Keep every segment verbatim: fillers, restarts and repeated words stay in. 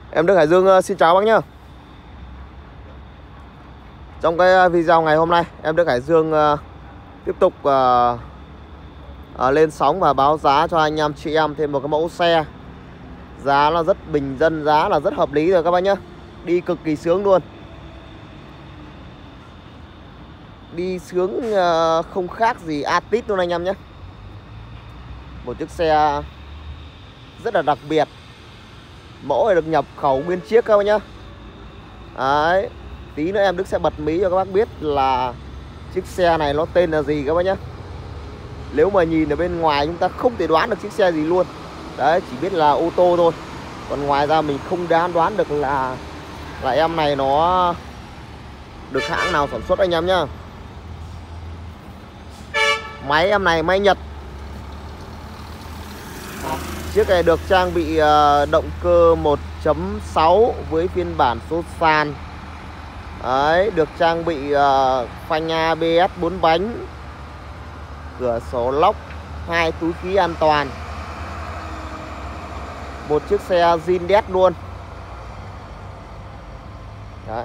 Em Đức Hải Dương xin chào bác nhá. Trong cái video ngày hôm nay, em Đức Hải Dương uh, tiếp tục uh, uh, lên sóng và báo giá cho anh em chị em thêm một cái mẫu xe. Giá là rất bình dân, giá là rất hợp lý rồi các bác nhá. Đi cực kỳ sướng luôn. Đi sướng uh, không khác gì Altis luôn anh em nhé. Một chiếc xe rất là đặc biệt. Mẫu này được nhập khẩu nguyên chiếc các bác nhá. Đấy. Tí nữa em Đức sẽ bật mí cho các bác biết là chiếc xe này nó tên là gì các bác nhá. Nếu mà nhìn ở bên ngoài chúng ta không thể đoán được chiếc xe gì luôn. Đấy, chỉ biết là ô tô thôi. Còn ngoài ra mình không đoán đoán được là là em này nó được hãng nào sản xuất anh em nhá. Máy em này máy Nhật. Chiếc này được trang bị động cơ một chấm sáu với phiên bản số sàn. Đấy, được trang bị uh, phanh a bê ét bốn bánh, cửa sổ lóc, hai túi khí an toàn. Một chiếc xe zin đét luôn. Đấy.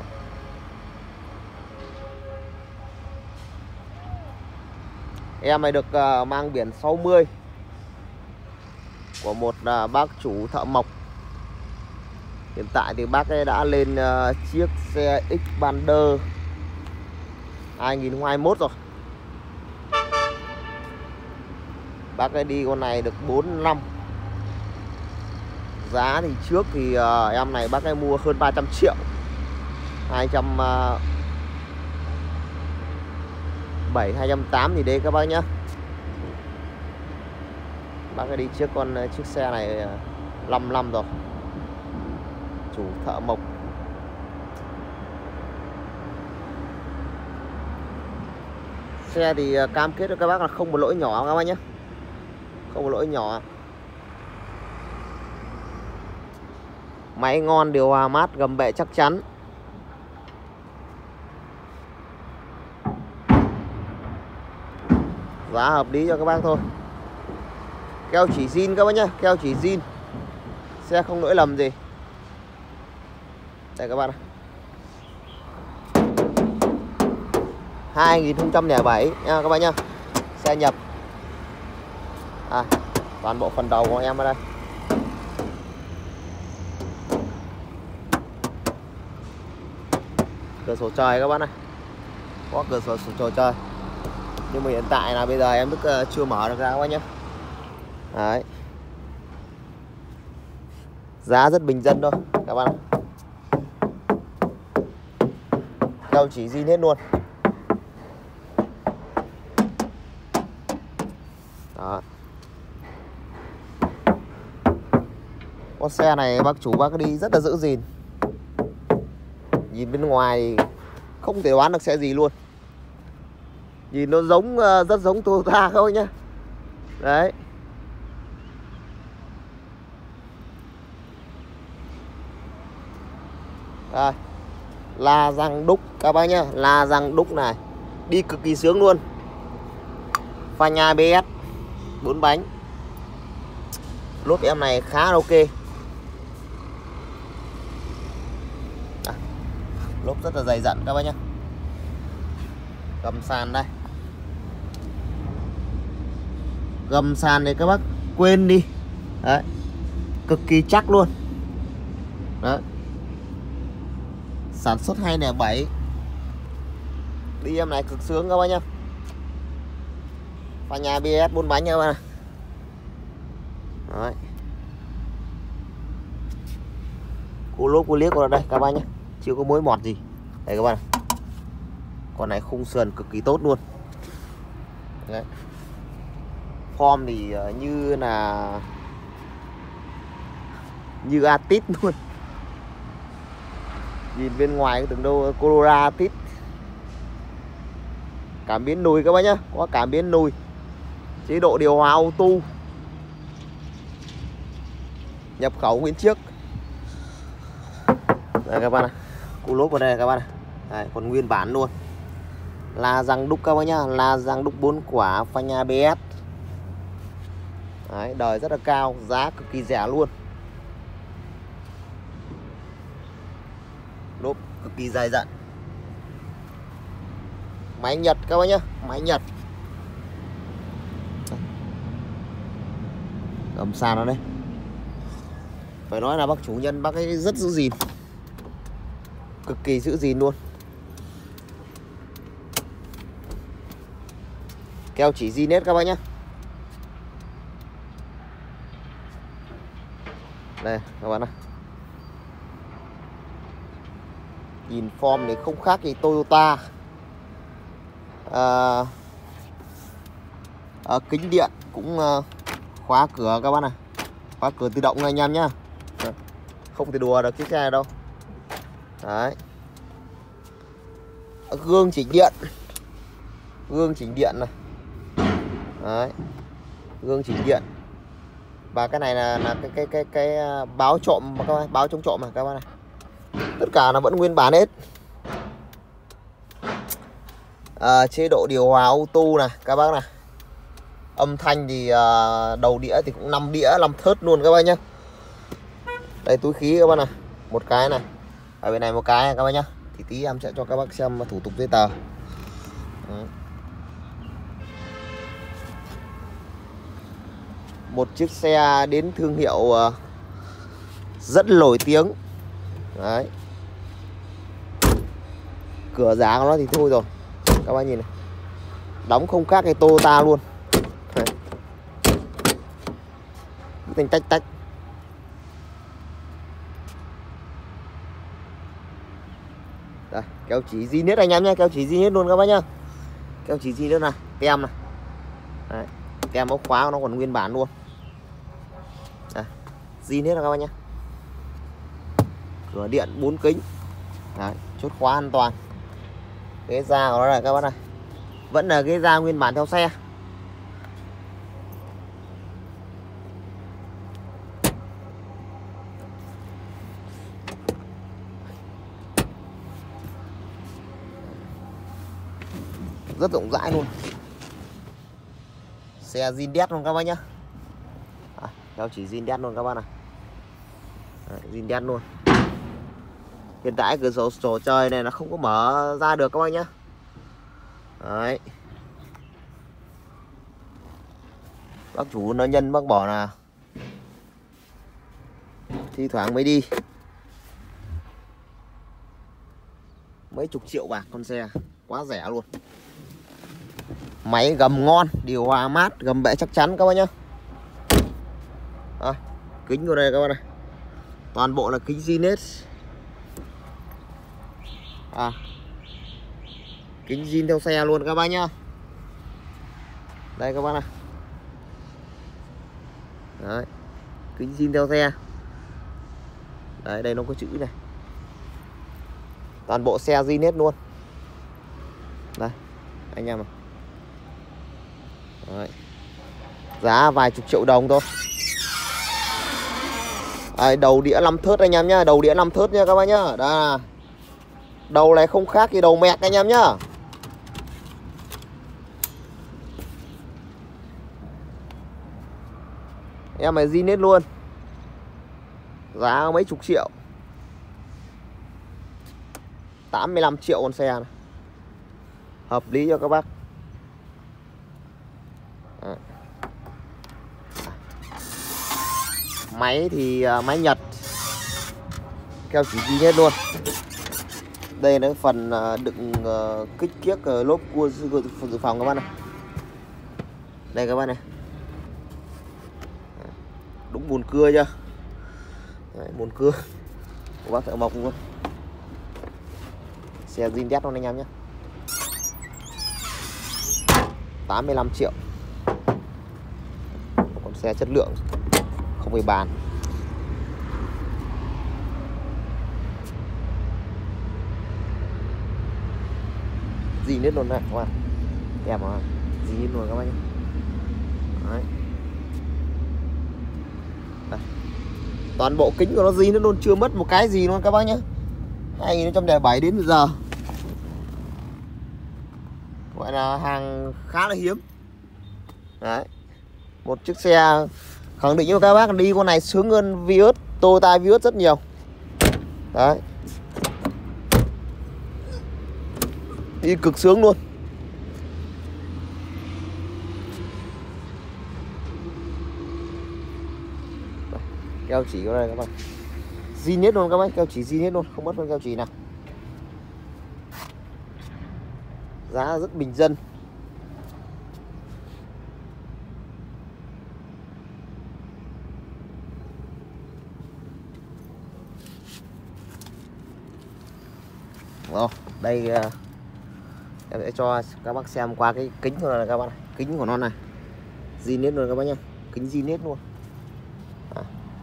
Em này được uh, mang biển sáu mươi của một uh, bác chủ thợ mộc. Hiện tại thì bác ấy đã lên uh, chiếc xe Xpander hai nghìn không trăm hai mươi mốt rồi. Bác ấy đi con này được bốn năm. Giá thì trước thì uh, em này bác ấy mua hơn ba trăm triệu, hai trăm bảy, hai trăm tám gì đấy các bác nhá. Bác ấy đi trước con chiếc xe này năm năm rồi. Chủ thợ mộc. Xe thì cam kết với các bác là không một lỗi nhỏ các bác nhé. Không một lỗi nhỏ. Máy ngon, điều hòa mát, gầm bệ chắc chắn. Giá hợp lý cho các bác thôi. Keo chỉ zin các bác nhé. Keo chỉ zin. Xe không lỗi lầm gì. Đây các bạn. hai nghìn không trăm lẻ bảy nha các bạn nhá. Xe nhập. À, toàn bộ phần đầu của em ở đây. Cửa sổ trời các bạn này. Có cửa sổ sổ trời. Nhưng mà hiện tại là bây giờ em Đức chưa mở được ra các bạn nhé. Đấy. Giá rất bình dân thôi các bạn. Đâu chỉ zin hết luôn. Đó. Con xe này bác chủ bác đi rất là giữ gìn. Nhìn bên ngoài không thể đoán được xe gì luôn. Nhìn nó giống, rất giống Toyota thôi nhá. Đấy. Đây. La răng đúc các bác nhá. La răng đúc này. Đi cực kỳ sướng luôn. Phanh a bê ét bốn bánh. Lốp em này khá là ok. À, lốp rất là dày dặn các bác nhá. Gầm sàn đây. Gầm sàn này các bác quên đi. Đấy. Cực kỳ chắc luôn. Đấy. Sản xuất hai không không bảy. Đi em này cực sướng các bác nhá. Phanh a bê ét bốn bánh các bác này. Đấy. Cú lốp cú liếc vào đây các bác nhé. Chưa có mối mọt gì. Đây các bác này. Con này khung sườn cực kỳ tốt luôn. Đấy. Form thì như là như Altis luôn. Nhìn bên ngoài cái từng đâu Corolla Altis. Cảm biến nùi các bác nhá. Có cảm biến nùi. Chế độ điều hòa auto. Nhập khẩu nguyên chiếc. Đây các bác này. Cú lốp vào đây các bác này. Đây, còn nguyên bản luôn. La răng đúc các bác nhá. La răng đúc bốn quả, phanh a bê ét. Đấy, đời rất là cao, giá cực kỳ rẻ luôn. Lốp cực kỳ dài dặn. Máy Nhật các bác nhá, máy Nhật. Gầm sàn nó đây. Phải nói là bác chủ nhân bác ấy rất giữ gìn, cực kỳ giữ gìn luôn. Keo chỉ zin hết các bác nhá. Đây các bạn này. Nhìn form thì không khác gì Toyota. à, à, Kính điện cũng à, khóa cửa các bác này. Khóa cửa tự động anh em nhá. Không thể đùa được chiếc xe này đâu. Đấy. Gương chỉnh điện. Gương chỉnh điện này. Đấy. Gương chỉnh điện. Và cái này là, là cái cái cái cái báo trộm các bác, báo chống trộm mà các bác này. Tất cả nó vẫn nguyên bản hết. À, chế độ điều hòa auto này các bác này. Âm thanh thì à, đầu đĩa thì cũng năm đĩa, năm thớt luôn các bác nhá. Đây túi khí các bác này, một cái này. Ở bên này một cái này các bác nhá. Thì tí em sẽ cho các bác xem thủ tục giấy tờ. Đấy. Một chiếc xe đến thương hiệu uh, rất nổi tiếng. Đấy. Cửa giá của nó thì thôi rồi. Các bác nhìn này. Đóng không khác cái Toyota luôn. Đấy. Thành tách tách. Đây, keo chỉ zin hết anh em nhé, keo chỉ zin hết luôn các bác nhá. Keo chỉ zin nữa này, tem này. Đấy. Tem ốc khóa nó còn nguyên bản luôn. Đây, zin hết rồi các bác nhá. Cửa điện bốn kính. Đấy, chốt khóa an toàn. Ghế da của nó này các bác này. Vẫn là ghế da nguyên bản theo xe. Rất rộng rãi luôn. Xe zin đét luôn các bác nhá. À, theo chỉ zin đét luôn các bác này. Đấy, zin đét luôn. Hiện tại cửa sổ sổ trời này nó không có mở ra được các bác nhá. Đấy. Bác chủ nó nhân bác bỏ là thi thoảng mới đi. Mấy chục triệu bạc con xe, quá rẻ luôn. Máy gầm ngon, điều hòa mát, gầm bệ chắc chắn các bác nhá. À, kính vào đây các bác này. Toàn bộ là kính zin hết. À, kính zin theo xe luôn các bác nhá. Đây các bác này. Đấy, kính zin theo xe. Đấy, đây nó có chữ này. Toàn bộ xe zin hết luôn. Đây, anh em này. Đấy. Giá vài chục triệu đồng thôi. Đấy, đầu đĩa năm thớt anh em nhá, đầu đĩa năm thớt nha các bác nhá. Đây. Đầu này không khác gì đầu mẹc anh em nhá. Em này zin hết luôn. Giá mấy chục triệu. tám mươi lăm triệu con xe này. Hợp lý cho các bác. À. Máy thì uh, máy Nhật. Keo chỉ zin hết luôn. Đây là phần uh, đựng uh, kích kiếc uh, lốp cua dự phòng các bác này. Đây các bác này. Đúng bùn cưa chưa? Đấy, bùn cưa của bác thợ mộc luôn. Xe zin đét luôn anh em nhé. tám mươi lăm triệu. Con xe chất lượng không phải bàn. Zin hết luôn này các bạn. Đẹp mà. Zin hết luôn các bác nhé. Đấy. Đây. Toàn bộ kính của nó zin nó luôn, chưa mất một cái gì luôn các bác nhé. hai nghìn không trăm lẻ bảy đến bây giờ. Gọi là hàng khá là hiếm. Đấy. Một chiếc xe khẳng định cho các bác đi con này sướng hơn Vios, Toyota Vios rất nhiều. Đấy. đi cực sướng luôn. Keo chỉ có đây các bạn, zin hết luôn các bác, keo chỉ zin hết luôn, không mất con keo chỉ nào. Giá rất bình dân. Đó, đây uh, em sẽ cho các bác xem qua cái kính của nó này các bác này, kính của nó này zin hết luôn các bác nhá, kính zin hết luôn. À.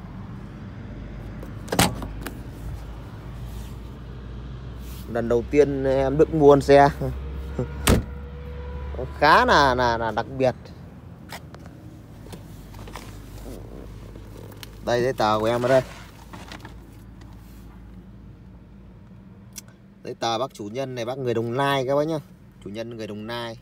Lần đầu tiên em được mua xe khá là là là đặc biệt. Đây giấy tờ của em ở đây. Giấy tờ bác chủ nhân này, bác người Đồng Nai các bác nhá. Chủ nhân người Đồng Nai.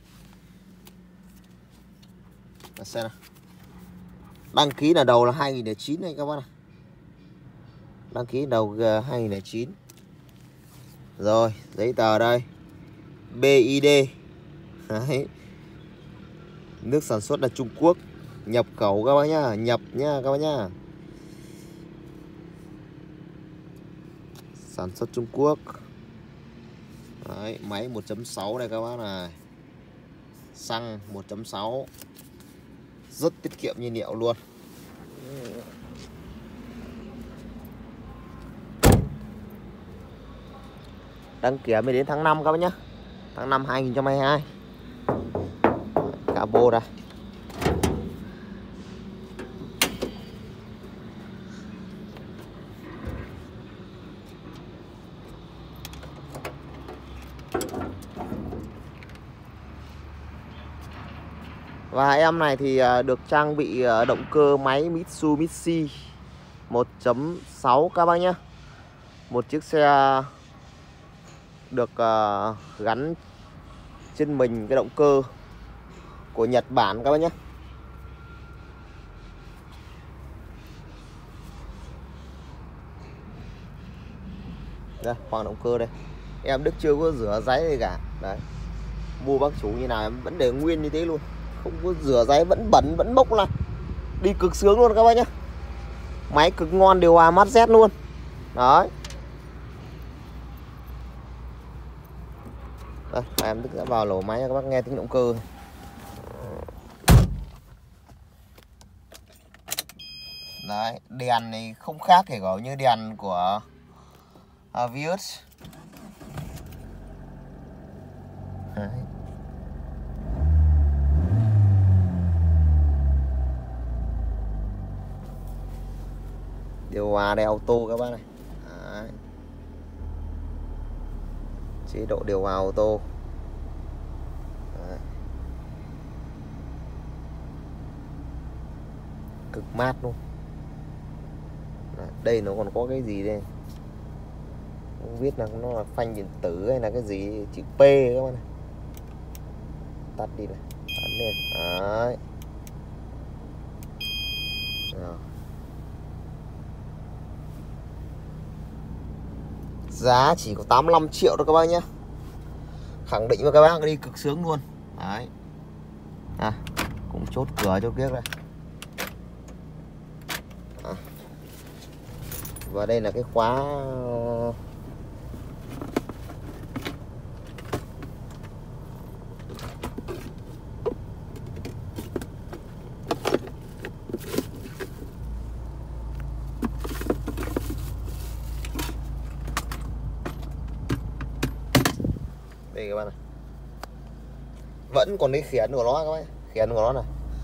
Để xem nào. Đăng ký là đầu là hai nghìn lẻ chín này các bác này. Đăng ký đầu hai nghìn lẻ chín. Rồi, giấy tờ đây. bê i đê. Đấy. Nước sản xuất là Trung Quốc. Nhập khẩu các bác nhá, nhập nhá các bác nhá. Sản xuất Trung Quốc. Đấy, máy một chấm sáu đây các bác này. Xăng một chấm sáu. Rất tiết kiệm nhiên liệu luôn. Đăng kiểm mới đến tháng năm các bác nhá. Tháng năm hai nghìn không trăm hai mươi hai. Cabo đây. Và em này thì được trang bị động cơ máy Mitsubishi một chấm sáu các bác nhé. Một chiếc xe được gắn trên mình cái động cơ của Nhật Bản các bác nhé. Đây, khoang động cơ đây. Em Đức chưa có rửa giấy gì cả. Đấy. Mua bác chủ như nào em vẫn để nguyên như thế luôn. Không có rửa giấy, vẫn bẩn, vẫn bốc là đi cực sướng luôn các bác nhé. Máy cực ngon, điều hòa mát rét luôn. Đấy. Đây, em Đức sẽ vào lỗ máy cho các bác nghe tiếng động cơ. Đấy, đèn này không khác kể cả như đèn của à, Vios. Đấy. Điều hòa đây auto các bác này. Đấy. Chế độ điều hòa auto. Đấy. Cực mát luôn. Đấy. Đây nó còn có cái gì đây, không biết là nó là phanh điện tử hay là cái gì, chữ P các bác này. Tắt đi này, tắt lên. Đấy. Rồi. Giá chỉ có tám mươi lăm triệu thôi các bác nhé. Khẳng định với các bác đi cực sướng luôn. Đấy. À, cũng chốt cửa cho kia đây. À. Và đây là cái khóa đây các bạn này. Vẫn còn cái khiển của nó các bác, khiển của nó này.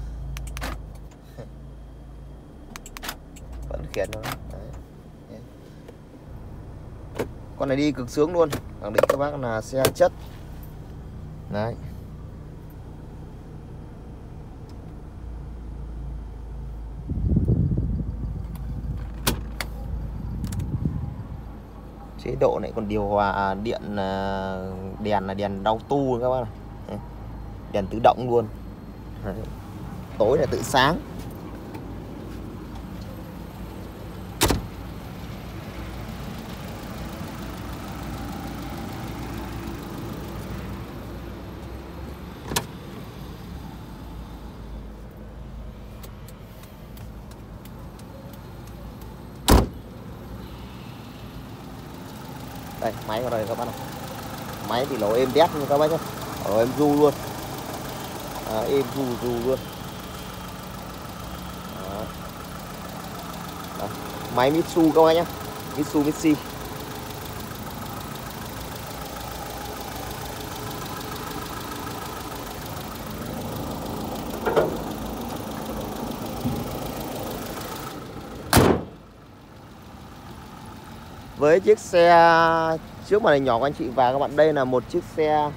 Vẫn khiển của nó. Đấy. Con này đi cực sướng luôn, khẳng định các bác là xe chất. Đấy. Chế độ này còn điều hòa điện, đèn là đèn auto các bác này. Đèn tự động luôn. Đấy. Tối là tự sáng. Đây, máy vào đây các bác này. Máy thì nó êm đét như các bác nhé. Nó êm du luôn. À, êm du du luôn. Đó. Đó. Máy Mitsu các bác nhé. Mitsubishi. Với chiếc xe trước màn hình nhỏ của anh chị và các bạn, đây là một chiếc xe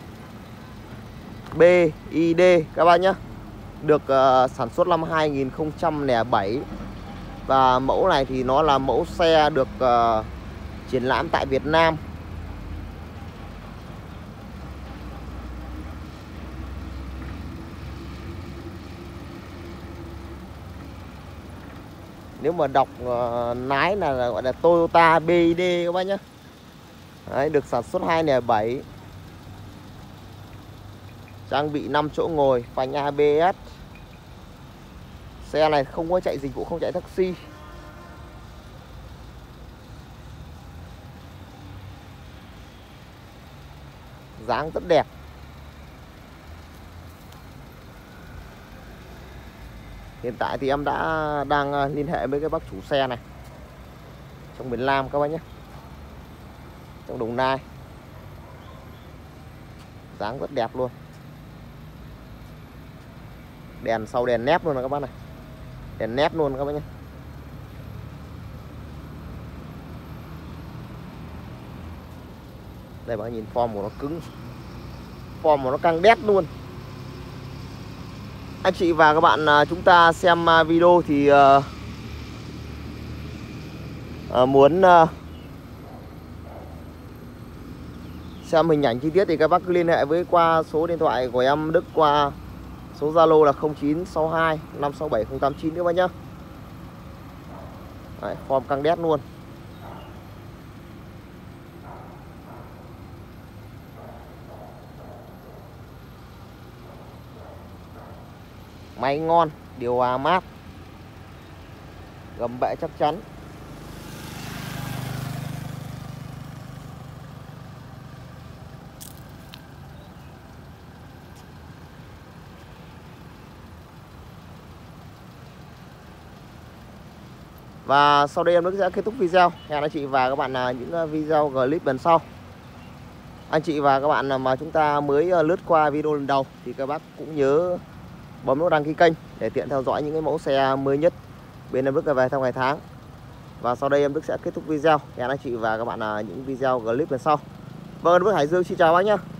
bê i đê các bạn nhé. Được uh, sản xuất năm hai nghìn không trăm lẻ bảy. Và mẫu này thì nó là mẫu xe được uh, triển lãm tại Việt Nam. Nếu mà đọc uh, lái là, là gọi là Toyota bê i đê các bác nhé. Đấy, được sản xuất hai nghìn không trăm lẻ bảy. Trang bị năm chỗ ngồi, phanh a bê ét. Xe này không có chạy dịch vụ, không chạy taxi. Dáng rất đẹp. Hiện tại thì em đã đang liên hệ với cái bác chủ xe này trong miền Nam các bác nhé, trong Đồng Nai. Dáng rất đẹp luôn. Đèn sau đèn nép luôn này các bác này. Đèn nép luôn các bác nhé. Đây bác nhìn form của nó cứng. Form của nó căng đét luôn. Anh chị và các bạn chúng ta xem video thì uh, uh, muốn uh, xem hình ảnh chi tiết thì các bác cứ liên hệ với qua số điện thoại của em Đức qua số Zalo là không chín sáu hai năm sáu bảy không tám chín các bác nhá. Đấy, form căng đét luôn. Máy ngon, điều hòa mát, gầm bệ chắc chắn. Và sau đây em Đức sẽ kết thúc video. Hẹn anh chị và các bạn là những video clip lần sau. Anh chị và các bạn mà chúng ta mới lướt qua video lần đầu thì các bác cũng nhớ bấm nút đăng ký kênh để tiện theo dõi những cái mẫu xe mới nhất bên em Đức về theo ngày tháng. Và sau đây em Đức sẽ kết thúc video. Hẹn anh chị và các bạn là những video clip lần sau. Vâng, Đức Hải Dương xin chào bác nhé.